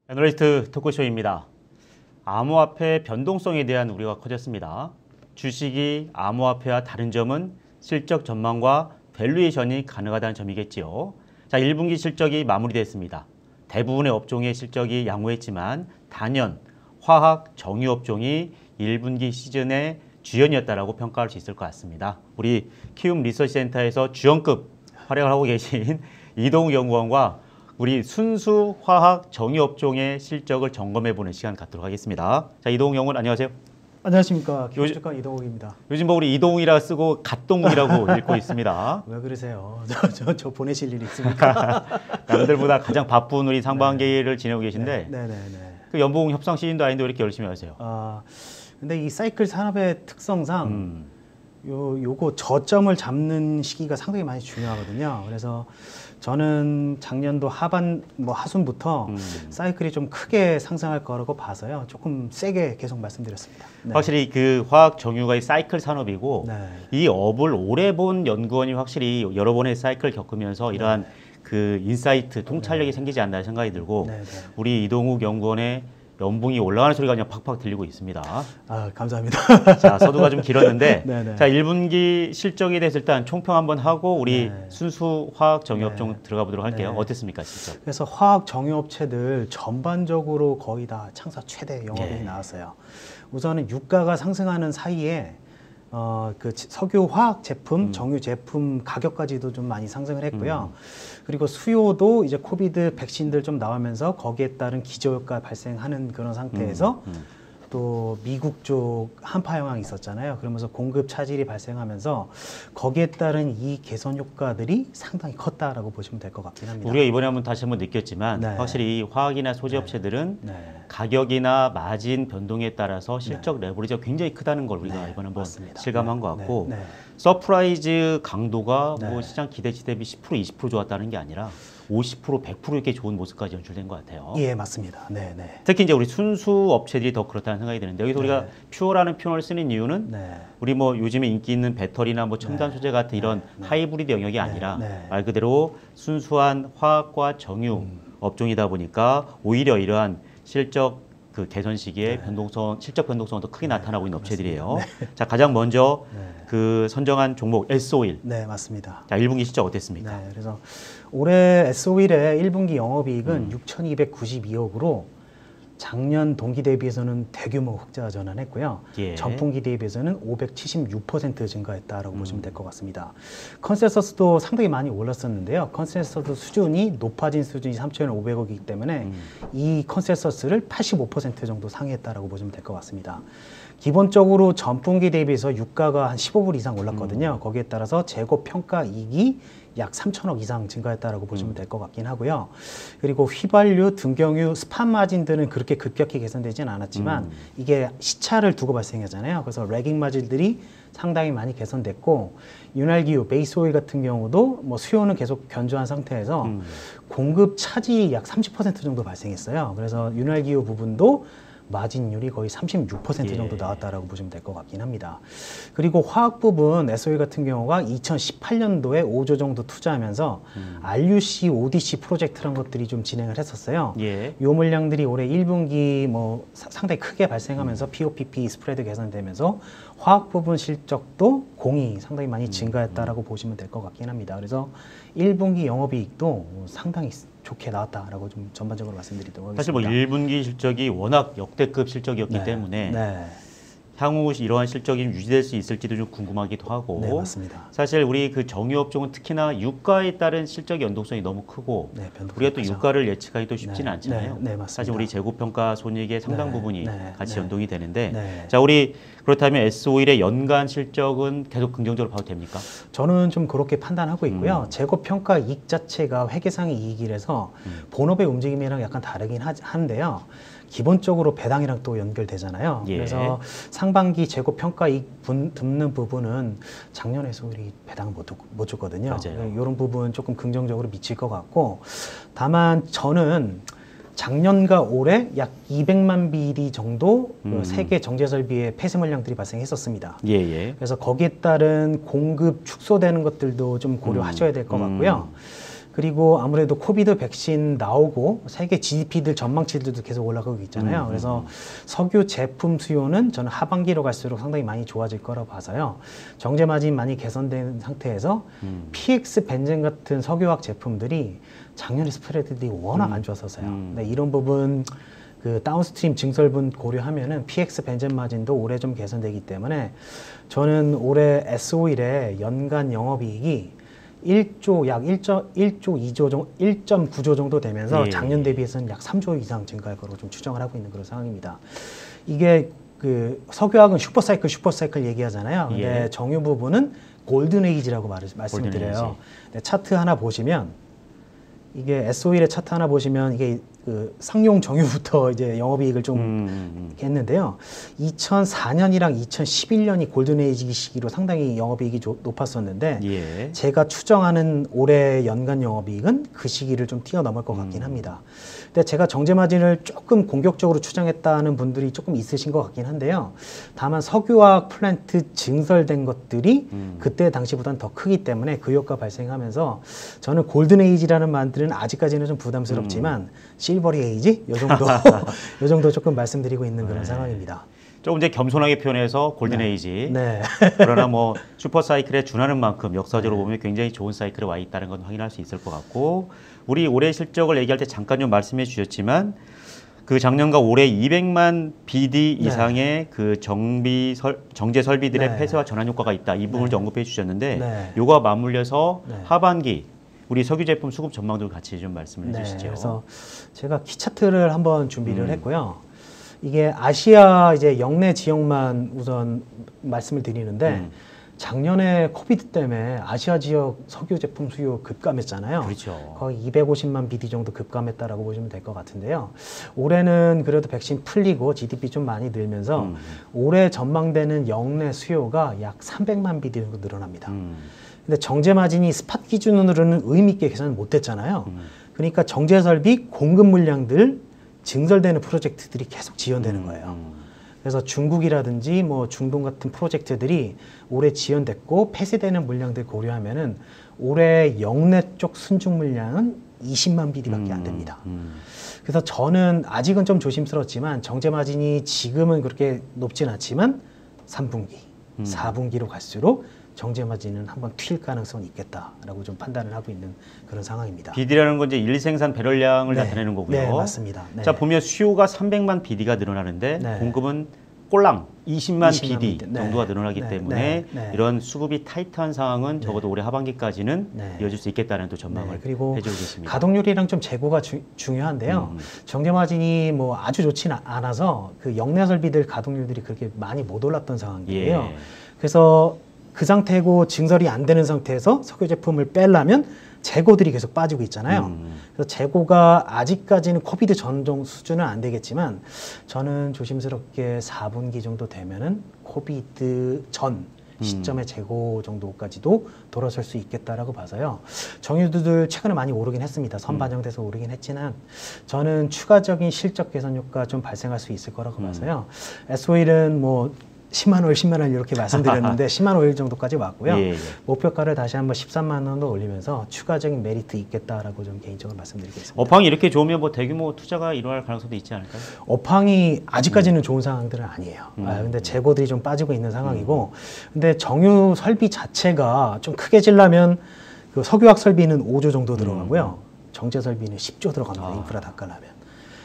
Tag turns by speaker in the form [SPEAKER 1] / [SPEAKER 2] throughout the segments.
[SPEAKER 1] 애널리스트 토크쇼입니다. 암호화폐 변동성에 대한 우려가 커졌습니다. 주식이 암호화폐와 다른 점은 실적 전망과 밸류에이션이 가능하다는 점이겠지요. 자, 1분기 실적이 마무리됐습니다. 대부분의 업종의 실적이 양호했지만 단연 화학, 정유 업종이 1분기 시즌의 주연이었다라고 평가할 수 있을 것 같습니다. 우리 키움 리서치센터에서 주연급 활약을 하고 계신 이동욱 연구원과 우리 순수 화학 정유 업종의 실적을 점검해보는 시간 갖도록 하겠습니다. 자, 이동욱 연구원 안녕하세요.
[SPEAKER 2] 안녕하십니까. 기술주가 이동욱입니다.
[SPEAKER 1] 요즘 뭐 우리 이동욱이라 쓰고 갓동욱이라고 읽고 있습니다.
[SPEAKER 2] 왜 그러세요? 저 보내실 일 있습니까?
[SPEAKER 1] 남들보다 가장 바쁜 우리 상반기를 지내고 계신데
[SPEAKER 2] 네네네.
[SPEAKER 1] 그 연봉 협상 시즌도 아닌데 왜 이렇게 열심히 하세요?
[SPEAKER 2] 근데 이 사이클 산업의 특성상 요거 저점을 잡는 시기가 상당히 많이 중요하거든요. 그래서 저는 작년도 하순부터 사이클이 좀 크게 상승할 거라고 봐서요. 조금 세게 계속 말씀드렸습니다. 네.
[SPEAKER 1] 확실히 그 화학 정유가 이 사이클 산업이고
[SPEAKER 2] 네.
[SPEAKER 1] 이 업을 오래 본 연구원이 확실히 여러 번의 사이클 겪으면서 이러한 그 인사이트, 통찰력이 생기지 않나 생각이 들고 우리 이동욱 연구원의 연봉이 올라가는 소리가 그냥 팍팍 들리고 있습니다.
[SPEAKER 2] 감사합니다.
[SPEAKER 1] 자, 서두가 좀 길었는데
[SPEAKER 2] 네네.
[SPEAKER 1] 자, 1분기 실적에 대해서 일단 총평 한번 하고 우리 순수 화학 정유업종 들어가 보도록 할게요. 어땠습니까, 실적?
[SPEAKER 2] 그래서 화학 정유업체들 전반적으로 거의 다 창사 최대 영업이익이 나왔어요. 우선은 유가가 상승하는 사이에 그 석유 화학 제품, 정유 제품 가격까지도 좀 많이 상승을 했고요. 그리고 수요도 이제 코비드 백신들 좀 나오면서 거기에 따른 기저효과 발생하는 그런 상태에서 또 미국 쪽 한파 영향이 있었잖아요. 그러면서 공급 차질이 발생하면서 거기에 따른 이 개선 효과들이 상당히 컸다라고 보시면 될 것 같긴 합니다.
[SPEAKER 1] 우리가 이번에 다시 한번 느꼈지만 확실히 이 화학이나 소재 업체들은 가격이나 마진 변동에 따라서 실적 레버리지가 굉장히 크다는 걸 우리가 이번에 한번 실감한 것 같고 서프라이즈 강도가 뭐 시장 기대치 대비 10% 20% 좋았다는 게 아니라 50% 100% 이렇게 좋은 모습까지 연출된 것 같아요.
[SPEAKER 2] 예, 맞습니다. 네네.
[SPEAKER 1] 특히 이제 우리 순수 업체들이 더 그렇다는 생각이 드는데 여기서 우리가 퓨어라는 표현을 쓰는 이유는 우리 뭐 요즘에 인기 있는 배터리나 뭐 첨단 소재 같은 이런 하이브리드 영역이 아니라 말 그대로 순수한 화학과 정유 업종이다 보니까 오히려 이러한 실적 그 개선 시기에 실적 변동성은 더 크게 나타나고 있는 업체들이에요. 자, 가장 먼저 그 선정한 종목 S-오일.
[SPEAKER 2] 네, 맞습니다.
[SPEAKER 1] 자, 1분기 실적 어땠습니까?
[SPEAKER 2] 네, 그래서 올해 S-오일의 1분기 영업이익은 6,292억으로 작년 동기 대비해서는 대규모 흑자 전환했고요. 전분기 대비해서는 576% 증가했다라고 보시면 될 것 같습니다. 컨센서스도 상당히 많이 올랐었는데요. 컨센서스 수준이 높아진 수준이 3,500억이기 때문에 이 컨센서스를 85% 정도 상회했다라고 보시면 될 것 같습니다. 기본적으로 전분기 대비해서 유가가 한 15불 이상 올랐거든요. 거기에 따라서 재고 평가 이익이 약 3천억 이상 증가했다라고 보시면 될 것 같긴 하고요. 그리고 휘발유, 등경유, 스팟 마진들은 그렇게 급격히 개선되지는 않았지만 이게 시차를 두고 발생하잖아요. 그래서 레깅 마진들이 상당히 많이 개선됐고 윤활기유, 베이스 오일 같은 경우도 뭐 수요는 계속 견조한 상태에서 공급 차질이 약 30% 정도 발생했어요. 그래서 윤활기유 부분도 마진율이 거의 36% 정도 나왔다라고 보시면 될 것 같긴 합니다. 그리고 화학 부분 S-오일 같은 경우가 2018년도에 5조 정도 투자하면서 RUC, ODC 프로젝트라는 것들이 좀 진행을 했었어요. 요 물량들이 올해 1분기 뭐 상당히 크게 발생하면서 POPP 스프레드 개선되면서 화학 부분 실적도 공이 상당히 많이 증가했다라고 보시면 될 것 같긴 합니다. 그래서 1분기 영업이익도 상당히 좋게 나왔다라고 좀 전반적으로 말씀드리도록 하겠습니다.
[SPEAKER 1] 사실 뭐 1분기 실적이 워낙 역대급 실적이었기 때문에 향후 이러한 실적이 유지될 수 있을지도 좀 궁금하기도 하고
[SPEAKER 2] 맞습니다.
[SPEAKER 1] 사실 우리 그 정유업종은 특히나 유가에 따른 실적 연동성이 너무 크고 우리가 또 유가를 예측하기도 쉽지는 않잖아요. 사실 우리 재고평가 손익의 상당 부분이 같이 연동이 되는데 자, 우리 그렇다면 S-오일의 연간 실적은 계속 긍정적으로 봐도 됩니까?
[SPEAKER 2] 저는 좀 그렇게 판단하고 있고요. 재고평가 이익 자체가 회계상의 이익이라서 본업의 움직임이랑 약간 다르긴 한데요. 기본적으로 배당이랑 또 연결되잖아요. 그래서 상반기 재고평가 이익 듣는 부분은 작년에 S-오일이 배당을 못 줬거든요. 이런 부분 조금 긍정적으로 미칠 것 같고 다만 저는 작년과 올해 약 200만 BD 정도 세계 정제 설비의 폐쇄 물량들이 발생했었습니다. 그래서 거기에 따른 공급 축소되는 것들도 좀 고려하셔야 될 것 같고요. 그리고 아무래도 코비드 백신 나오고 세계 GDP들 전망치들도 계속 올라가고 있잖아요. 그래서 석유 제품 수요는 저는 하반기로 갈수록 상당히 많이 좋아질 거라고 봐서요. 정제 마진 많이 개선된 상태에서 PX 벤젠 같은 석유화학 제품들이 작년에 스프레드들이 워낙 안 좋았어서요. 네, 이런 부분 그 다운스트림 증설분 고려하면은 PX 벤젠 마진도 올해 좀 개선되기 때문에 저는 올해 S-오일의 연간 영업이익이 1조 약 1.2조 정도, 1.9조 정도 되면서 작년 대비해서는 약 3조 이상 증가할 거로 좀 추정을 하고 있는 그런 상황입니다. 이게 그 석유화학은 슈퍼사이클 얘기하잖아요. 근데 정유 부분은 골든에이지라고 말씀을 드려요. 차트 하나 보시면 이게 S-오일의 차트 하나 보시면 이게 그 상용 정유부터 이제 영업이익을 좀 했는데요. 2004년이랑 2011년이 골든에이지 시기로 상당히 영업이익이 높았었는데 제가 추정하는 올해 연간 영업이익은 그 시기를 좀 뛰어넘을 것 같긴 합니다. 근데 제가 정제 마진을 조금 공격적으로 추정했다는 분들이 조금 있으신 것 같긴 한데요. 다만 석유화학 플랜트 증설된 것들이 그때 당시보다는 더 크기 때문에 그 효과 발생하면서 저는 골든에이지라는 말들은 아직까지는 좀 부담스럽지만 실버리 에이지? 요 정도, 요 정도 조금 말씀드리고 있는 그런 상황입니다.
[SPEAKER 1] 조금 이제 겸손하게 표현해서 골든 에이지.
[SPEAKER 2] 네.
[SPEAKER 1] 그러나 뭐 슈퍼 사이클에 준하는 만큼 역사적으로 보면 굉장히 좋은 사이클에 와 있다는 건 확인할 수 있을 것 같고, 우리 올해 실적을 얘기할 때 잠깐 좀 말씀해 주셨지만 그 작년과 올해 200만 BD 이상의 그 정제 설비들의 폐쇄와 전환 효과가 있다. 이 부분을 좀 언급해 주셨는데, 요거와 맞물려서 하반기 우리 석유 제품 수급 전망도 같이 좀 말씀을 해주시죠.
[SPEAKER 2] 그래서 제가 키 차트를 한번 준비를 했고요. 이게 아시아 이제 영내 지역만 우선 말씀을 드리는데 작년에 코비드 때문에 아시아 지역 석유 제품 수요 급감했잖아요.
[SPEAKER 1] 그렇죠.
[SPEAKER 2] 거의 250만 BD 정도 급감했다라고 보시면 될 것 같은데요. 올해는 그래도 백신 풀리고 GDP 좀 많이 늘면서 올해 전망되는 영내 수요가 약 300만 BD 정도 늘어납니다. 근데 정제 마진이 스팟 기준으로는 의미 있게 계산을 못 했잖아요. 그러니까 정제 설비 공급 물량들 증설되는 프로젝트들이 계속 지연되는 거예요. 그래서 중국이라든지 뭐 중동 같은 프로젝트들이 올해 지연됐고 폐쇄되는 물량들 고려하면은 올해 영내 쪽 순증 물량은 20만 BD밖에 안 됩니다. 그래서 저는 아직은 좀 조심스럽지만 정제 마진이 지금은 그렇게 높진 않지만 3분기, 4분기로 갈수록 정제 마진은 한번 튈 가능성이 있겠다라고 좀 판단을 하고 있는 그런 상황입니다.
[SPEAKER 1] BD라는 건 이제 일생산 배럴량을 나타내는 거고요.
[SPEAKER 2] 네, 맞습니다. 네.
[SPEAKER 1] 자, 보면 수요가 300만 BD가 늘어나는데 공급은 꼴랑 20만 BD 정도가 늘어나기 때문에 이런 수급이 타이트한 상황은 적어도 올해 하반기까지는 이어질 수 있겠다는 또 전망을
[SPEAKER 2] 그리고
[SPEAKER 1] 해주고 계십니다.
[SPEAKER 2] 가동률이랑 좀 재고가 중요한데요. 정제 마진이 뭐 아주 좋지는 않아서 그 영내 설비들 가동률들이 그렇게 많이 못 올랐던 상황이에요. 그래서 그 상태고 증설이 안 되는 상태에서 석유 제품을 빼려면 재고들이 계속 빠지고 있잖아요. 그래서 재고가 아직까지는 코비드 전종 수준은 안 되겠지만 저는 조심스럽게 4분기 정도 되면은 코비드 전 시점의 재고 정도까지도 돌아설 수 있겠다라고 봐서요. 정유주들 최근에 많이 오르긴 했습니다. 선반영돼서 오르긴 했지만 저는 추가적인 실적 개선 효과 좀 발생할 수 있을 거라고 봐서요. S-오일은 뭐 10만 원, 10만 원 이렇게 말씀드렸는데 10만 원 정도까지 왔고요. 목표가를 다시 한번 13만 원도 올리면서 추가적인 메리트 있겠다라고 좀 개인적으로 말씀드리겠습니다.
[SPEAKER 1] 업황이 이렇게 좋으면 뭐 대규모 투자가 일어날 가능성도 있지 않을까요?
[SPEAKER 2] 업황이 아직까지는 좋은 상황들은 아니에요. 근데 재고들이 좀 빠지고 있는 상황이고, 근데 정유 설비 자체가 좀 크게 질려면 그 석유화학 설비는 5조 정도 들어가고요. 정제 설비는 10조 들어갑니다. 인프라 다 깔려면.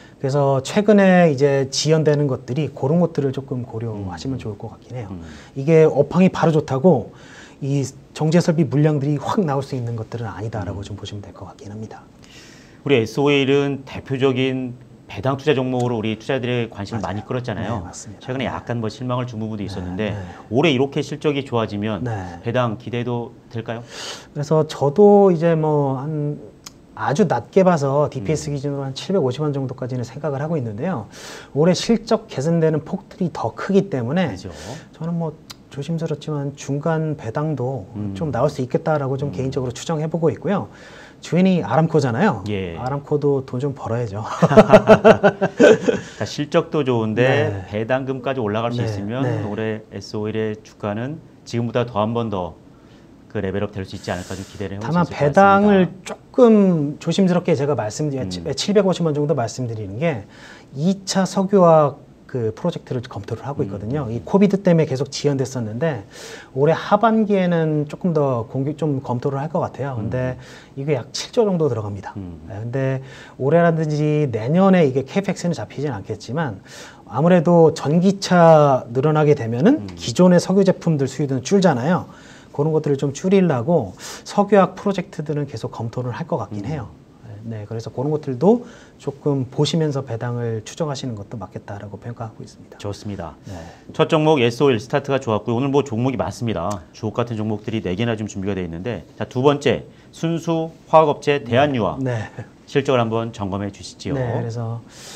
[SPEAKER 2] 그래서 최근에 이제 지연되는 것들이 그런 것들을 조금 고려하시면 좋을 것 같긴 해요. 이게 업황이 바로 좋다고 이 정제 설비 물량들이 확 나올 수 있는 것들은 아니다라고 좀 보시면 될 것 같긴 합니다.
[SPEAKER 1] 우리 S-오일은 대표적인 배당 투자 종목으로 우리 투자들의 관심을 많이 끌었잖아요.
[SPEAKER 2] 네, 맞습니다.
[SPEAKER 1] 최근에 약간 뭐 실망을 준 부분도 있었는데 올해 이렇게 실적이 좋아지면 배당 기대도 될까요?
[SPEAKER 2] 그래서 저도 이제 뭐 한 아주 낮게 봐서 DPS 기준으로 한 750원 정도까지는 생각을 하고 있는데요. 올해 실적 개선되는 폭들이 더 크기 때문에 저는 뭐 조심스럽지만 중간 배당도 좀 나올 수 있겠다라고 좀 개인적으로 추정해보고 있고요. 주인이 아람코잖아요. 아람코도 돈 좀 벌어야죠.
[SPEAKER 1] 실적도 좋은데 배당금까지 올라갈 수 있으면 올해 S-오일의 주가는 지금보다 더 한 번 더 그 레벨업 될 수 있지 않을까 좀 기대를 해볼 수
[SPEAKER 2] 다만
[SPEAKER 1] 있을 것 같습니다.
[SPEAKER 2] 배당을 조금 조심스럽게 제가 750원 정도 말씀드리는 게 2차 석유화학 그 프로젝트를 검토를 하고 있거든요. 이 코비드 때문에 계속 지연됐었는데 올해 하반기에는 조금 더 좀 검토를 할 것 같아요. 근데 이게 약 7조 정도 들어갑니다. 네, 근데 올해라든지 내년에 이게 CAPEX는 잡히진 않겠지만 아무래도 전기차 늘어나게 되면은 기존의 석유 제품들 수요는 줄잖아요. 그런 것들을 좀 줄이려고 석유화학 프로젝트들은 계속 검토를 할 것 같긴 해요. 네, 그래서 그런 것들도 조금 보시면서 배당을 추정하시는 것도 맞겠다라고 평가하고 있습니다.
[SPEAKER 1] 좋습니다.
[SPEAKER 2] 네.
[SPEAKER 1] 첫 종목 S-OIL 스타트가 좋았고요. 오늘 뭐 종목이 많습니다. 주옥 같은 종목들이 4개나 좀 준비가 되어 있는데, 자, 두 번째 순수 화학업체 대한유화
[SPEAKER 2] 네.
[SPEAKER 1] 실적을 한번 점검해 주시지요.
[SPEAKER 2] 네, 그래서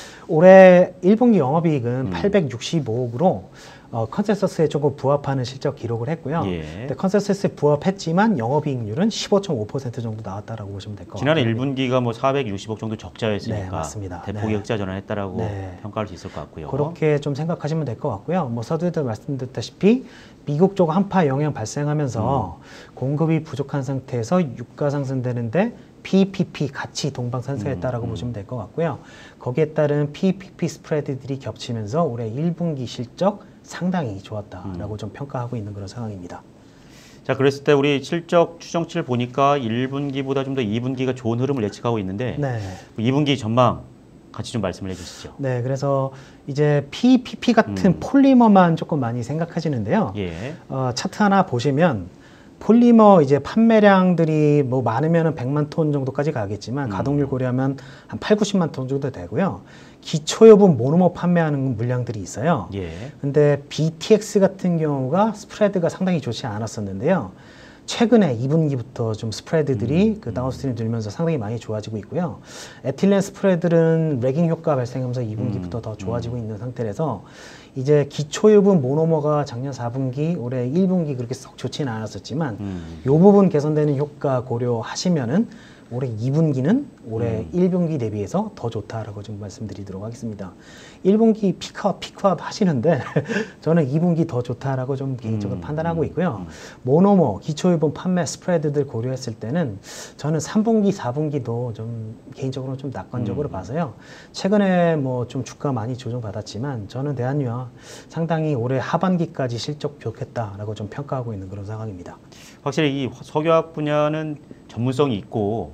[SPEAKER 2] 올해 1분기 영업이익은 865억으로 컨센서스에 조금 부합하는 실적 기록을 했고요.
[SPEAKER 1] 예.
[SPEAKER 2] 근데 컨센서스에 부합했지만 영업이익률은 15.5% 정도 나왔다라고 보시면 될 것 같아요.
[SPEAKER 1] 지난해 1분기가 뭐 460억 정도 적자였으니까
[SPEAKER 2] 네, 맞습니다.
[SPEAKER 1] 대폭의
[SPEAKER 2] 네.
[SPEAKER 1] 흑자 전환했다라고
[SPEAKER 2] 네.
[SPEAKER 1] 평가할 수 있을 것 같고요.
[SPEAKER 2] 그렇게 좀 생각하시면 될 것 같고요. 뭐 서두에도 말씀드렸다시피 미국 쪽 한파 영향 발생하면서 공급이 부족한 상태에서 유가 상승되는데 PPP 같이 동방산서했다라고 보시면 될 것 같고요. 거기에 따른 PPP 스프레드들이 겹치면서 올해 1분기 실적 상당히 좋았다라고 좀 평가하고 있는 그런 상황입니다.
[SPEAKER 1] 자, 그랬을 때 우리 실적 추정치를 보니까 1분기보다 좀 더 2분기가 좋은 흐름을 예측하고 있는데
[SPEAKER 2] 네.
[SPEAKER 1] 2분기 전망 같이 좀 말씀을 해주시죠.
[SPEAKER 2] 네, 그래서 이제 PPP 같은 폴리머만 조금 많이 생각하시는데요.
[SPEAKER 1] 예.
[SPEAKER 2] 차트 하나 보시면 폴리머 이제 판매량들이 뭐 많으면 100만 톤 정도까지 가겠지만 가동률 고려하면 한 8, 90만 톤 정도 되고요. 기초여분 모노머 판매하는 물량들이 있어요.
[SPEAKER 1] 예.
[SPEAKER 2] 근데 BTX 같은 경우가 스프레드가 상당히 좋지 않았었는데요. 최근에 2분기부터 좀 스프레드들이 그 다운스트림 들면서 상당히 많이 좋아지고 있고요. 에틸렌 스프레드는 레깅 효과 발생하면서 2분기부터 더 좋아지고 있는 상태라서 이제 기초유분 모노머가 작년 4분기, 올해 1분기 그렇게 썩 좋지는 않았었지만 이 부분 개선되는 효과 고려하시면은 올해 2분기는 올해 1분기 대비해서 더 좋다라고 좀 말씀드리도록 하겠습니다. 1분기 피크업 하시는데 저는 2분기 더 좋다라고 좀 개인적으로 판단하고 있고요. 모노머, 기초유분 판매 스프레드들 고려했을 때는 저는 3분기, 4분기도 좀 개인적으로 좀 낙관적으로 봐서요. 최근에 뭐 좀 주가 많이 조정받았지만 저는 대한유화 상당히 올해 하반기까지 실적 좋겠다라고 좀 평가하고 있는 그런 상황입니다.
[SPEAKER 1] 확실히 이 석유화학 분야는 전문성이 있고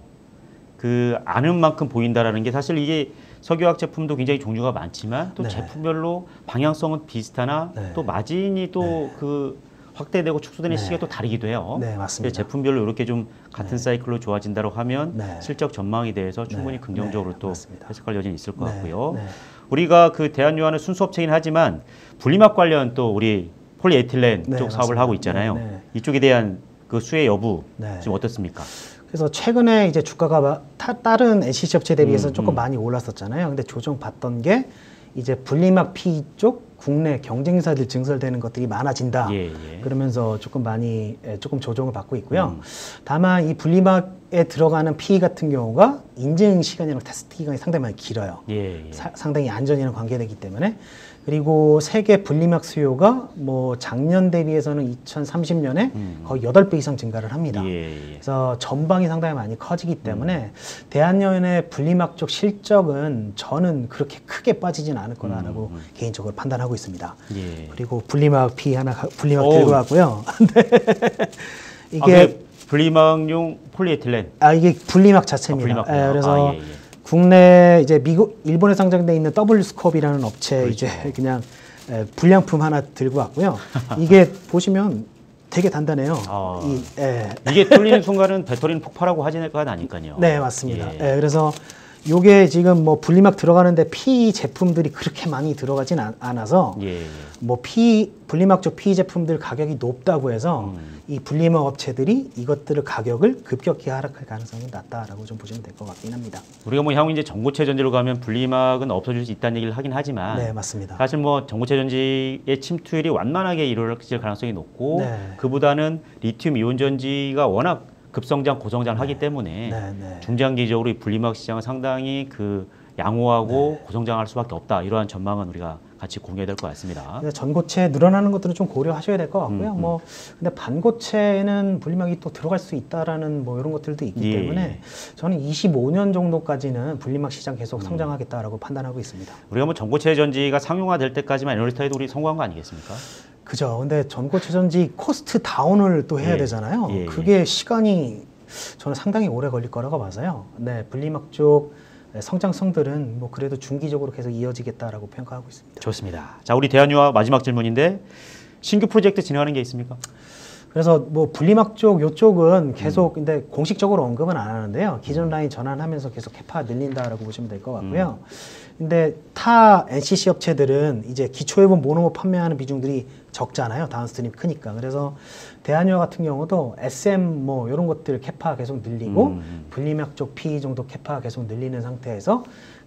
[SPEAKER 1] 그 아는 만큼 보인다라는 게 사실 이게 석유화학 제품도 굉장히 종류가 많지만 또
[SPEAKER 2] 네.
[SPEAKER 1] 제품별로 방향성은 비슷하나
[SPEAKER 2] 네.
[SPEAKER 1] 또 마진이 또 그 확대되고 축소되는
[SPEAKER 2] 네.
[SPEAKER 1] 시기가 또 다르기도 해요.
[SPEAKER 2] 네, 맞습니다.
[SPEAKER 1] 제품별로 이렇게 좀 같은 사이클로 좋아진다고 하면
[SPEAKER 2] 네.
[SPEAKER 1] 실적 전망에 대해서 충분히
[SPEAKER 2] 네.
[SPEAKER 1] 긍정적으로
[SPEAKER 2] 네,
[SPEAKER 1] 또
[SPEAKER 2] 맞습니다.
[SPEAKER 1] 해석할 여지는 있을 것
[SPEAKER 2] 네.
[SPEAKER 1] 같고요.
[SPEAKER 2] 네.
[SPEAKER 1] 우리가 그 대한유화는 순수업체이긴 하지만 분리막 관련 또 우리 폴리에틸렌
[SPEAKER 2] 네,
[SPEAKER 1] 쪽 사업을
[SPEAKER 2] 맞습니다.
[SPEAKER 1] 하고 있잖아요.
[SPEAKER 2] 네, 네.
[SPEAKER 1] 이쪽에 대한 그 수혜 여부
[SPEAKER 2] 네.
[SPEAKER 1] 지금 어떻습니까?
[SPEAKER 2] 그래서 최근에 이제 주가가 다른 NCC 업체 대비해서 조금 많이 올랐었잖아요. 근데 조정 받던 게 이제 분리막 PE 쪽 국내 경쟁사들 증설되는 것들이 많아진다.
[SPEAKER 1] 예, 예.
[SPEAKER 2] 그러면서 조금 많이 조금 조정을 받고 있고요. 다만 이 분리막에 들어가는 PE 같은 경우가 인증 시간이랑 테스트 기간이 상당히 많이 길어요.
[SPEAKER 1] 예, 예.
[SPEAKER 2] 상당히 안전이랑 관계되기 때문에. 그리고 세계 분리막 수요가 뭐 작년 대비해서는 2030년에 거의 8배 이상 증가를 합니다.
[SPEAKER 1] 예, 예.
[SPEAKER 2] 그래서 전방이 상당히 많이 커지기 때문에 대한연의 분리막 쪽 실적은 저는 그렇게 크게 빠지진 않을 거라고 개인적으로 판단하고 있습니다.
[SPEAKER 1] 예.
[SPEAKER 2] 그리고 분리막 분리막
[SPEAKER 1] 오.
[SPEAKER 2] 들고 왔고요.
[SPEAKER 1] 이게 분리막용 폴리에틸렌.
[SPEAKER 2] 이게 분리막 자체입니다.
[SPEAKER 1] 분리막.
[SPEAKER 2] 그래서
[SPEAKER 1] 예, 예.
[SPEAKER 2] 국내 이제 일본에 상장돼 있는 W스컵이라는 업체
[SPEAKER 1] 그렇죠.
[SPEAKER 2] 이제 그냥 불량품 하나 들고 왔고요. 이게 보시면 되게 단단해요.
[SPEAKER 1] 이게 뚫리는 순간은 배터리는 폭발하고 하지는 아니까요.
[SPEAKER 2] 네, 맞습니다.
[SPEAKER 1] 예.
[SPEAKER 2] 그래서 요게 지금 뭐 분리막 들어가는데 PE 제품들이 그렇게 많이 들어가진 않아서
[SPEAKER 1] 예, 예.
[SPEAKER 2] 뭐 분리막 쪽 PE 제품들 가격이 높다고 해서 이 분리막 업체들이 이것들을 가격을 급격히 하락할 가능성이 낮다라고 좀 보시면 될 것 같긴 합니다.
[SPEAKER 1] 우리가 뭐 향후 이제 전고체 전지로 가면 분리막은 없어질 수 있다는 얘기를 하긴 하지만
[SPEAKER 2] 네, 맞습니다.
[SPEAKER 1] 사실 뭐 전고체 전지의 침투율이 완만하게 이루어질 가능성이 높고
[SPEAKER 2] 네.
[SPEAKER 1] 그보다는 리튬 이온 전지가 워낙 급성장, 고성장을 하기 때문에
[SPEAKER 2] 네, 네.
[SPEAKER 1] 중장기적으로 이 분리막 시장은 상당히 그 양호하고 고성장할 수밖에 없다. 이러한 전망은 우리가 같이 공유해야 될 것 같습니다.
[SPEAKER 2] 근데 전고체 늘어나는 것들은 좀 고려하셔야 될 것 같고요. 뭐 근데 반고체는 분리막이 또 들어갈 수 있다라는 뭐 이런 것들도 있기 때문에 저는 25년 정도까지는 분리막 시장 계속 성장하겠다라고 판단하고 있습니다.
[SPEAKER 1] 우리가 뭐 전고체 전지가 상용화될 때까지만 에너지타이도 우리 성공한 거 아니겠습니까?
[SPEAKER 2] 그죠. 근데 전고체 전지 코스트 다운을 또 해야 되잖아요. 그게 시간이 저는 상당히 오래 걸릴 거라고 봐서요. 네, 분리막 쪽 성장성들은 뭐 그래도 중기적으로 계속 이어지겠다라고 평가하고 있습니다.
[SPEAKER 1] 좋습니다. 자, 우리 대한유화 마지막 질문인데 신규 프로젝트 진행하는 게 있습니까?
[SPEAKER 2] 그래서 뭐 분리막 쪽 요쪽은 계속 근데 공식적으로 언급은 안 하는데요. 기존 라인 전환하면서 계속 캐파 늘린다라고 보시면 될 것 같고요. 근데 타 NCC 업체들은 이제 기초회본 모노머 판매하는 비중들이 적잖아요. 다운스트림 크니까. 그래서 대한유화 같은 경우도 SM 뭐 이런 것들 캐파 계속 늘리고 분리막 쪽 PE 정도 캐파 계속 늘리는 상태에서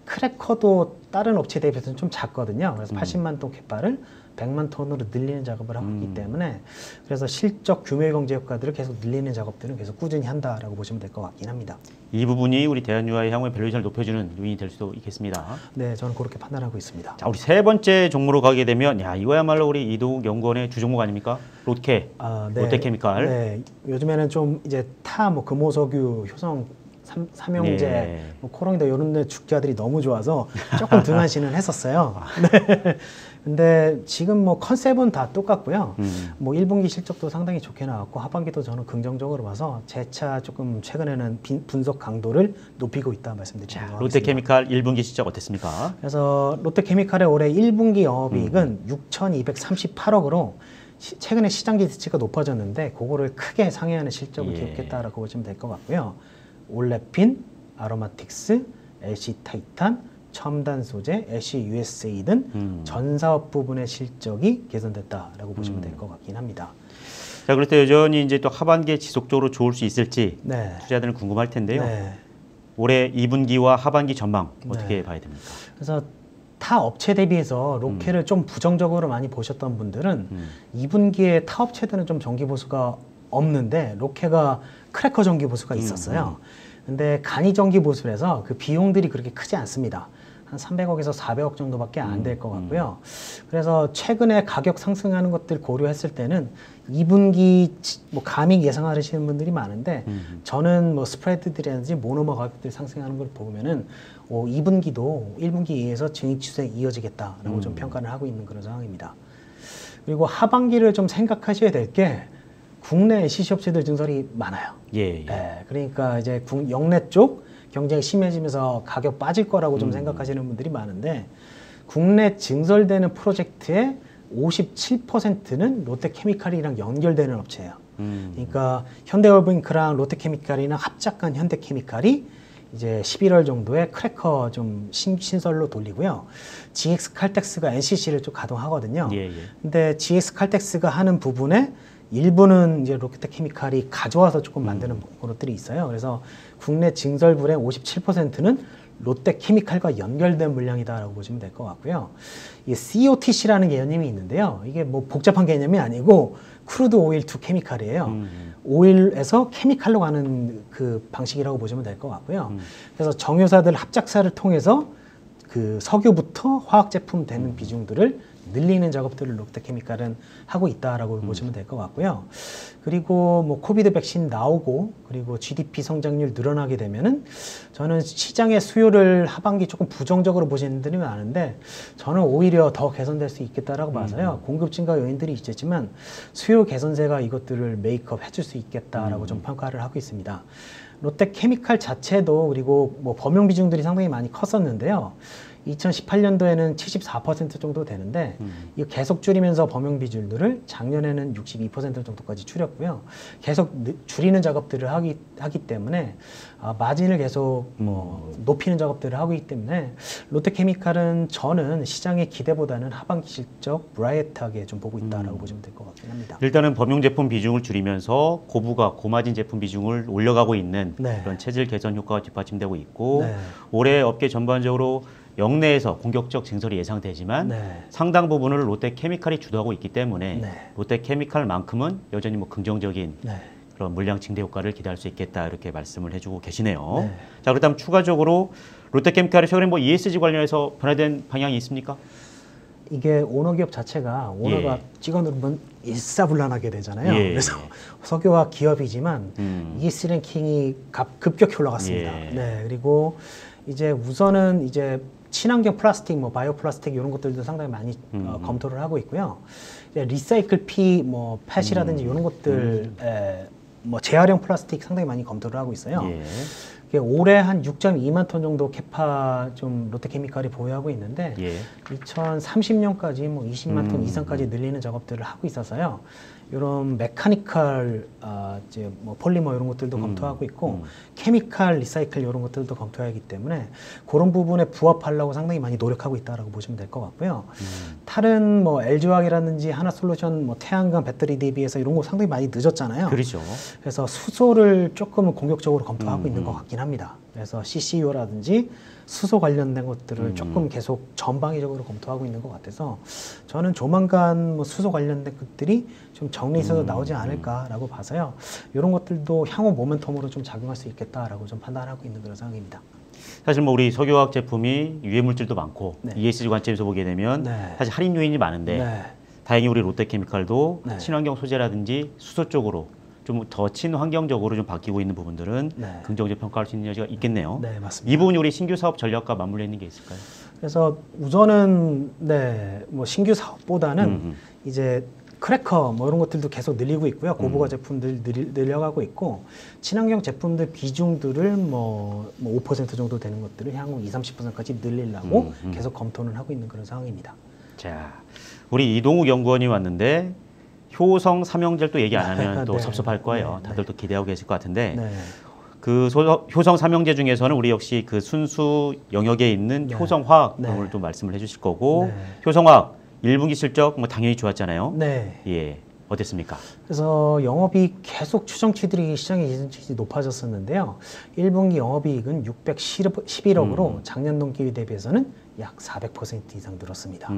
[SPEAKER 2] 크래커도 다른 업체 대비해서는 좀 작거든요. 그래서 80만 톤 캐파를 100만 톤으로 늘리는 작업을 하고 있기 때문에 그래서 실적 규모의 경제 효과들을 계속 늘리는 작업들은 계속 꾸준히 한다라고 보시면 될 것 같긴 합니다.
[SPEAKER 1] 이 부분이 우리 대한유화의 향후의 밸류에이션을 높여주는 요인이 될 수도 있겠습니다.
[SPEAKER 2] 네, 저는 그렇게 판단하고 있습니다.
[SPEAKER 1] 자, 우리 세 번째 종목으로 가게 되면 야 이거야말로 우리 이동욱 연구원의 주종목 아닙니까? 롯케,
[SPEAKER 2] 네.
[SPEAKER 1] 롯데케미칼.
[SPEAKER 2] 네, 요즘에는 좀 이제 타 뭐 금호석유, 효성 삼형제, 뭐 코롱이다 이런 데 주가들이 너무 좋아서 조금 등한시는 했었어요. 네. 근데 지금 뭐 컨셉은 다 똑같고요. 뭐 1분기 실적도 상당히 좋게 나왔고 하반기도 저는 긍정적으로 봐서 재차 조금 최근에는 분석 강도를 높이고 있다 말씀드리겠습니다.
[SPEAKER 1] 롯데케미칼 1분기 실적 어땠습니까?
[SPEAKER 2] 그래서 롯데케미칼의 올해 1분기 영업이익은 6,238억으로 최근에 시장 기대치가 높아졌는데 그거를 크게 상회하는 실적을 기록했다라고 보시면 될 것 같고요. 올레핀, 아로마틱스, LC 타이탄, 첨단 소재, LC USA 등 전 사업 부분의 실적이 개선됐다라고 보시면 될 것 같긴 합니다.
[SPEAKER 1] 자, 그럴 때 여전히 이제 또 하반기에 지속적으로 좋을 수 있을지
[SPEAKER 2] 네.
[SPEAKER 1] 투자자들은 궁금할 텐데요.
[SPEAKER 2] 네.
[SPEAKER 1] 올해 2분기와 하반기 전망 어떻게 봐야 됩니까?
[SPEAKER 2] 그래서 타 업체 대비해서 롯케를 좀 부정적으로 많이 보셨던 분들은 2분기에 타 업체들은 좀 정기 보수가 없는데 롯케가 크래커 정기 보수가 있었어요. 근데 간이 정기 보수를 해서 그 비용들이 그렇게 크지 않습니다. 한 300억에서 400억 정도밖에 안 될 것 같고요. 그래서 최근에 가격 상승하는 것들 고려했을 때는 2분기 뭐 감히 예상하시는 분들이 많은데 저는 뭐 스프레드들이라든지 모노머 가격들 상승하는 걸 보면은 2분기도 1분기에 의해서 증익 추세 이어지겠다라고 좀 평가를 하고 있는 그런 상황입니다. 그리고 하반기를 좀 생각하셔야 될 게 국내 LCC 업체들 증설이 많아요. 네, 그러니까 이제 영내 쪽 경쟁이 심해지면서 가격 빠질 거라고 좀 생각하시는 분들이 많은데 국내 증설되는 프로젝트의 57%는 롯데케미칼이랑 연결되는 업체예요. 그러니까 현대올빙크랑 롯데케미칼이랑 합작한 현대케미칼이 이제 11월 정도에 크래커 좀 신설로 돌리고요. GX 칼텍스가 NCC를 좀 가동하거든요. 근데 GX 칼텍스가 하는 부분에 일부는 이제 롯데케미칼이 가져와서 조금 만드는 것들이 있어요. 그래서 국내 증설물의 57%는 롯데케미칼과 연결된 물량이다라고 보시면 될 것 같고요. 이 COTC라는 개념이 있는데요. 이게 뭐 복잡한 개념이 아니고 크루드 오일 투 케미칼이에요. 오일에서 케미칼로 가는 그 방식이라고 보시면 될 것 같고요. 그래서 정유사들 합작사를 통해서 그 석유부터 화학 제품 되는 비중들을 늘리는 작업들을 롯데케미칼은 하고 있다라고 보시면 될 것 같고요. 그리고 뭐 코비드 백신 나오고 그리고 GDP 성장률 늘어나게 되면은 저는 시장의 수요를 하반기 조금 부정적으로 보시는 분들이 많은데 저는 오히려 더 개선될 수 있겠다라고 봐서요. 공급 증가 요인들이 있겠지만 수요 개선세가 이것들을 메이크업 해줄 수 있겠다라고 좀 평가를 하고 있습니다. 롯데케미칼 자체도 그리고 뭐 범용 비중들이 상당히 많이 컸었는데요. 2018년도에는 74% 정도 되는데 이거 계속 줄이면서 범용 비중들을 작년에는 62% 정도까지 줄였고요. 계속 줄이는 작업들을 하기 때문에 마진을 계속 뭐 높이는 작업들을 하고 있기 때문에 롯데케미칼은 저는 시장의 기대보다는 하반기 실적 브라이트하게 좀 보고 있다라고 보시면 될 것 같긴 합니다.
[SPEAKER 1] 일단은 범용 제품 비중을 줄이면서 고부가 고마진 제품 비중을 올려가고 있는 그런 체질 개선 효과가 뒷받침되고 있고 올해 업계 전반적으로 영내에서 공격적 증설이 예상되지만 상당 부분을 롯데케미칼이 주도하고 있기 때문에 롯데케미칼만큼은 여전히 뭐 긍정적인 그런 물량 증대 효과를 기대할 수 있겠다 이렇게 말씀을 해주고 계시네요.
[SPEAKER 2] 네.
[SPEAKER 1] 자, 그렇다면 추가적으로 롯데케미칼이 최근에 뭐 ESG 관련해서 변화된 방향이 있습니까?
[SPEAKER 2] 이게 오너기업 자체가 오너가 찍어 누르면 일사불란하게 되잖아요.
[SPEAKER 1] 예.
[SPEAKER 2] 그래서 석유화학 기업이지만 ESG 랭킹이 급격히 올라갔습니다.
[SPEAKER 1] 예.
[SPEAKER 2] 네, 그리고 이제 우선은 이제 친환경 플라스틱, 뭐 바이오 플라스틱 이런 것들도 상당히 많이 검토를 하고 있고요. 이제 리사이클 피, 뭐 펫이라든지 이런 것들, 뭐 재활용 플라스틱 상당히 많이 검토를 하고 있어요.
[SPEAKER 1] 예.
[SPEAKER 2] 이게 올해 한 6.2만 톤 정도 캐파 좀 롯데케미칼이 보유하고 있는데
[SPEAKER 1] 예.
[SPEAKER 2] 2030년까지 뭐 20만 톤 이상까지 늘리는 작업들을 하고 있어서요. 이런 메카니컬 이제 뭐 폴리머 이런 것들도 검토하고 있고 케미칼 리사이클 이런 것들도 검토하기 때문에 그런 부분에 부합하려고 상당히 많이 노력하고 있다라고 보시면 될 것 같고요. 다른 뭐 LG화학이라든지 하나솔루션, 뭐 태양광 배터리 대비해서 이런 거 상당히 많이 늦었잖아요.
[SPEAKER 1] 그렇죠.
[SPEAKER 2] 그래서 수소를 조금은 공격적으로 검토하고 있는 것 같긴 합니다. 그래서 CCU라든지 수소 관련된 것들을 조금 계속 전방위적으로 검토하고 있는 것 같아서 저는 조만간 뭐 수소 관련된 것들이 좀 정리해서 나오지 않을까라고 봐서요. 이런 것들도 향후 모멘텀으로 좀 작용할 수 있겠다라고 좀 판단하고 있는 그런 상황입니다.
[SPEAKER 1] 사실 뭐 우리 석유화학 제품이 유해 물질도 많고
[SPEAKER 2] 네.
[SPEAKER 1] ESG 관점에서 보게 되면
[SPEAKER 2] 네.
[SPEAKER 1] 사실 할인 요인이 많은데
[SPEAKER 2] 네.
[SPEAKER 1] 다행히 우리 롯데케미칼도
[SPEAKER 2] 네.
[SPEAKER 1] 친환경 소재라든지 수소 쪽으로 좀 더 친환경적으로 좀 바뀌고 있는 부분들은
[SPEAKER 2] 네.
[SPEAKER 1] 긍정적 평가할 수 있는 여지가 있겠네요.
[SPEAKER 2] 네, 맞습니다.
[SPEAKER 1] 이 부분이 우리 신규 사업 전략과 맞물려 있는 게 있을까요?
[SPEAKER 2] 그래서 우선은 뭐 신규 사업보다는 이제 크래커 뭐 이런 것들도 계속 늘리고 있고요. 고부가 제품들 늘려가고 있고 친환경 제품들 비중들을 뭐 5% 정도 되는 것들을 향후 20-30%까지 늘리려고 계속 검토는 하고 있는 그런 상황입니다.
[SPEAKER 1] 자, 우리 이동욱 연구원이 왔는데 효성 삼형제를 또 얘기 안 하면 또
[SPEAKER 2] 네.
[SPEAKER 1] 섭섭할 거예요.
[SPEAKER 2] 네.
[SPEAKER 1] 다들 또 기대하고 계실 것 같은데
[SPEAKER 2] 네.
[SPEAKER 1] 그 효성 삼형제 중에서는 우리 역시 그 순수 영역에 있는
[SPEAKER 2] 네.
[SPEAKER 1] 효성화학
[SPEAKER 2] 네.
[SPEAKER 1] 오늘 또 말씀을 해주실 거고
[SPEAKER 2] 네.
[SPEAKER 1] 효성화학 1분기 실적 뭐 당연히 좋았잖아요.
[SPEAKER 2] 네.
[SPEAKER 1] 예, 어땠습니까?
[SPEAKER 2] 그래서 영업이익 계속 추정치들이 시장의 예상치들이 높아졌었는데요. 1분기 영업이익은 611억으로 작년 동기 대비해서는 약 400% 이상 늘었습니다.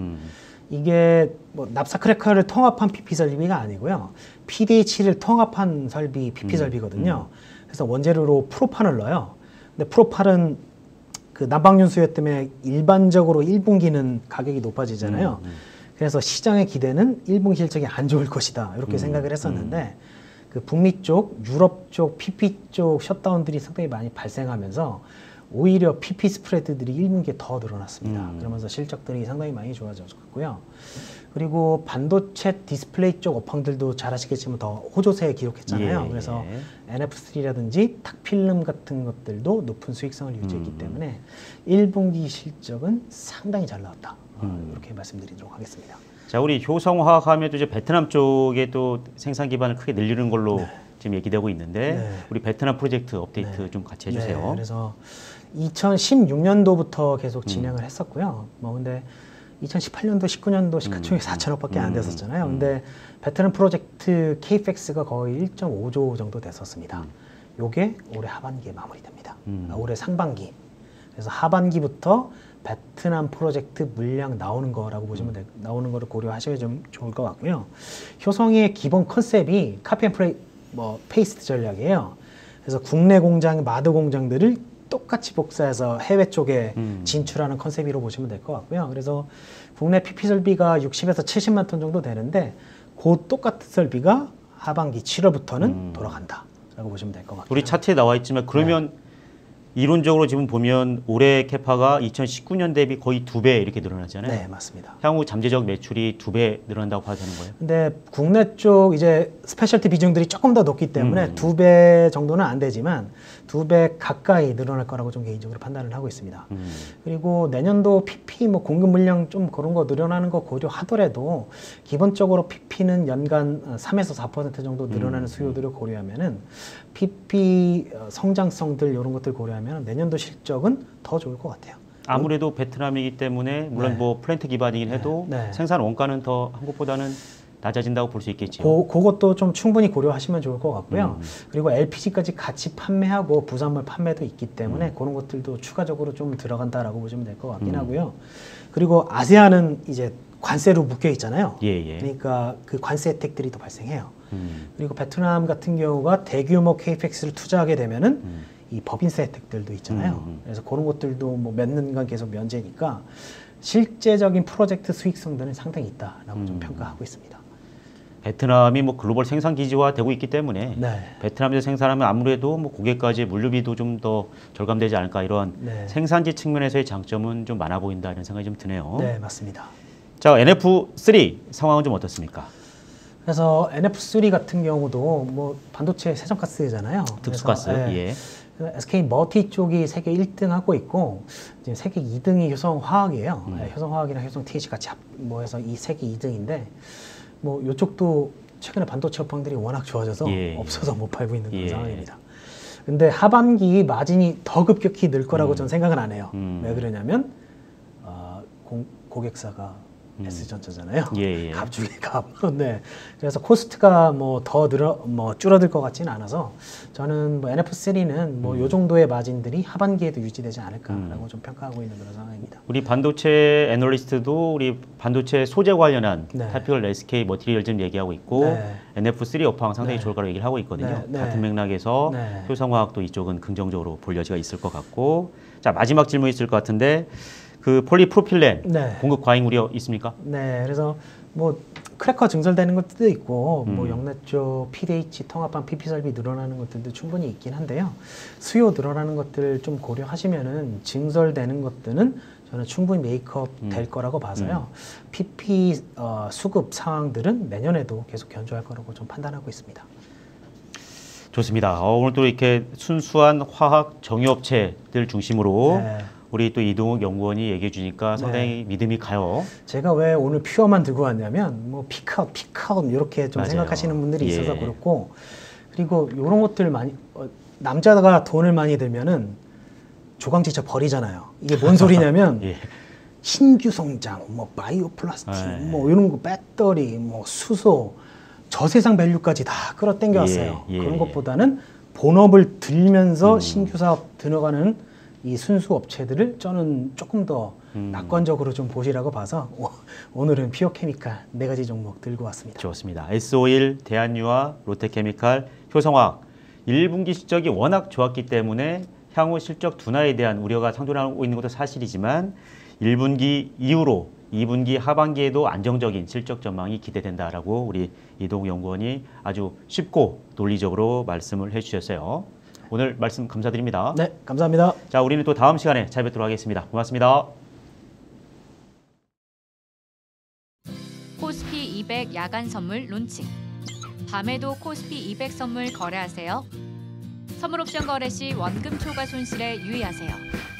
[SPEAKER 2] 이게 뭐 납사 크래커를 통합한 PP 설비가 아니고요. PDH를 통합한 설비 PP 설비거든요. 그래서 원재료로 프로판을 넣어요. 근데 프로판은 그 난방윤 수요 때문에 일반적으로 1분기는 가격이 높아지잖아요. 그래서 시장의 기대는 1분기 실적이 안 좋을 것이다 이렇게 생각을 했었는데 그 북미 쪽, 유럽 쪽, PP 쪽 셧다운들이 상당히 많이 발생하면서 오히려 PP 스프레드들이 1분기에 더 늘어났습니다. 그러면서 실적들이 상당히 많이 좋아졌고요. 그리고 반도체 디스플레이 쪽 업황들도 잘 아시겠지만 더 호조세 기록했잖아요.
[SPEAKER 1] 예,
[SPEAKER 2] 그래서
[SPEAKER 1] 예.
[SPEAKER 2] NF3라든지 탁필름 같은 것들도 높은 수익성을 유지했기 때문에 1분기 실적은 상당히 잘 나왔다. 이렇게 말씀드리도록 하겠습니다.
[SPEAKER 1] 자, 우리 효성화학 하면 또 이제 베트남 쪽에 또 생산 기반을 크게 늘리는 걸로 지금 얘기되고 있는데
[SPEAKER 2] 네.
[SPEAKER 1] 우리 베트남 프로젝트 업데이트 좀 같이 해주세요.
[SPEAKER 2] 네, 그래서 2016년도부터 계속 진행을 했었고요. 뭐 근데 2018년도, 19년도 시가총액 4천억밖에 안 됐었잖아요. 근데 베트남 프로젝트 KFX가 거의 1.5조 정도 됐었습니다. 요게 올해 하반기에 마무리됩니다. 올해 상반기. 그래서 하반기부터 베트남 프로젝트 물량 나오는 거라고 보시면 나오는 거를 고려하셔야 좀 좋을 것 같고요. 효성의 기본 컨셉이 카피 앤 페이스트 전략이에요. 그래서 국내 공장, 마드 공장들을 똑같이 복사해서 해외 쪽에 진출하는 컨셉으로 보시면 될 것 같고요. 그래서 국내 PP 설비가 60에서 70만 톤 정도 되는데 그 똑같은 설비가 하반기 7월부터는 돌아간다라고 보시면 될 것 같고요.
[SPEAKER 1] 우리 차트에 나와 있지만 그러면 이론적으로 지금 보면 올해 캐파가 2019년 대비 거의 2배 이렇게 늘어났잖아요.
[SPEAKER 2] 네, 맞습니다.
[SPEAKER 1] 향후 잠재적 매출이 2배 늘어난다고 봐도 되는 거예요?
[SPEAKER 2] 근데 국내 쪽 이제 스페셜티 비중들이 조금 더 높기 때문에 2배 정도는 안 되지만 2배 가까이 늘어날 거라고 좀 개인적으로 판단을 하고 있습니다. 그리고 내년도 PP 뭐 공급 물량 좀 그런 거 늘어나는 거 고려하더라도 기본적으로 PP는 연간 3에서 4% 정도 늘어나는 수요들을 고려하면은 PP 성장성들 이런 것들 고려하면 내년도 실적은 더 좋을 것 같아요.
[SPEAKER 1] 아무래도 베트남이기 때문에 물론 뭐 플랜트 기반이긴 해도 생산 원가는 더 한국보다는 낮아진다고 볼 수 있겠지요.
[SPEAKER 2] 그것도 좀 충분히 고려하시면 좋을 것 같고요. 그리고 LPG까지 같이 판매하고 부산물 판매도 있기 때문에 그런 것들도 추가적으로 좀 들어간다라고 보시면 될 것 같긴 하고요. 그리고 아세안은 이제 관세로 묶여 있잖아요.
[SPEAKER 1] 예.
[SPEAKER 2] 그러니까 그 관세 혜택들이 더 발생해요. 그리고 베트남 같은 경우가 대규모 KPX를 투자하게 되면은 이 법인세 혜택들도 있잖아요. 그래서 그런 것들도 뭐 몇 년간 계속 면제니까 실제적인 프로젝트 수익성들은 상당히 있다라고 좀 평가하고 있습니다.
[SPEAKER 1] 베트남이 뭐 글로벌 생산 기지화 되고 있기 때문에
[SPEAKER 2] 네.
[SPEAKER 1] 베트남에서 생산하면 아무래도 뭐 고객까지 물류비도 좀 더 절감되지 않을까 이런
[SPEAKER 2] 네.
[SPEAKER 1] 생산지 측면에서의 장점은 좀 많아 보인다 이런 생각이 좀 드네요.
[SPEAKER 2] 네, 맞습니다.
[SPEAKER 1] 자, NF3 상황은 좀 어떻습니까?
[SPEAKER 2] 그래서 NF3 같은 경우도 뭐 반도체 세정가스잖아요.
[SPEAKER 1] 특수가스.
[SPEAKER 2] 그래서,
[SPEAKER 1] 예.
[SPEAKER 2] SK 멀티 쪽이 세계 1등 하고 있고 지금 세계 2등이 효성화학이에요. 효성화학이랑 효성TH 같이 뭐 해서 이 세계 2등인데 뭐 이쪽도 최근에 반도체 업황들이 워낙 좋아져서 없어서 못 팔고 있는 그런 상황입니다. 근데 하반기 마진이 더 급격히 늘 거라고 저는 생각은 안 해요. 왜 그러냐면 고객사가 S전자잖아요. 갑 중에 갑. 네. 그래서 코스트가 뭐 더 줄어들 것 같지는 않아서 저는 뭐 NF3는 뭐 요 정도의 마진들이 하반기에도 유지되지 않을까라고 좀 평가하고 있는 그런 상황입니다.
[SPEAKER 1] 우리 반도체 애널리스트도 우리 반도체 소재 관련한
[SPEAKER 2] 네.
[SPEAKER 1] 타피컬 SK 머티리얼 좀 얘기하고 있고
[SPEAKER 2] 네.
[SPEAKER 1] NF3 업황 상당히
[SPEAKER 2] 네.
[SPEAKER 1] 좋을 거라고 얘기를 하고 있거든요.
[SPEAKER 2] 네.
[SPEAKER 1] 같은 맥락에서
[SPEAKER 2] 네.
[SPEAKER 1] 효성화학도 이쪽은 긍정적으로 볼 여지가 있을 것 같고, 자 마지막 질문 있을 것 같은데 그 폴리프로필렌
[SPEAKER 2] 네.
[SPEAKER 1] 공급 과잉 우려 있습니까?
[SPEAKER 2] 네, 그래서 뭐 크래커 증설되는 것도 있고 뭐 역내 쪽 PDH 통합한 PP 설비 늘어나는 것들도 충분히 있긴 한데요. 수요 늘어나는 것들 좀 고려하시면은 증설되는 것들은 저는 충분히 메이크업 될 거라고 봐서요. PP 수급 상황들은 내년에도 계속 견조할 거라고 좀 판단하고 있습니다.
[SPEAKER 1] 좋습니다. 오늘 또 이렇게 순수한 화학 정유업체들 중심으로
[SPEAKER 2] 네.
[SPEAKER 1] 우리 또 이동욱 연구원이 얘기해 주니까 상당히 믿음이 가요.
[SPEAKER 2] 제가 왜 오늘 퓨어만 들고 왔냐면 뭐 피크아웃 이렇게 좀
[SPEAKER 1] 맞아요.
[SPEAKER 2] 생각하시는 분들이 있어서 그렇고, 그리고 이런 것들 많이 남자가 돈을 많이 들면은 조강지처 버리잖아요. 이게 뭔 소리냐면 신규 성장, 뭐 바이오 플라스틱, 뭐 이런 거 배터리, 뭐 수소, 저세상 밸류까지 다 끌어당겨 왔어요. 그런 것보다는 본업을 들면서 신규 사업 들어가는 이 순수 업체들을 저는 조금 더 낙관적으로 좀 보시라고 봐서 오늘은 피어케미칼 4가지 종목 들고 왔습니다.
[SPEAKER 1] 좋습니다. S-오일, 대한유화, 롯데케미칼, 효성화학 1분기 실적이 워낙 좋았기 때문에 향후 실적 둔화에 대한 우려가 상존하고 있는 것도 사실이지만 1분기 이후로 2분기 하반기에도 안정적인 실적 전망이 기대된다라고 우리 이동욱 연구원이 아주 쉽고 논리적으로 말씀을 해주셨어요. 오늘 말씀 감사드립니다.
[SPEAKER 2] 네, 감사합니다.
[SPEAKER 1] 자, 우리는 또 다음 시간에 찾아뵙도록 하겠습니다. 고맙습니다.
[SPEAKER 3] 코스피 200 야간 선물 론칭. 밤에도 코스피 200 선물 거래하세요. 선물 옵션 거래 시 원금 초과 손실에 유의하세요.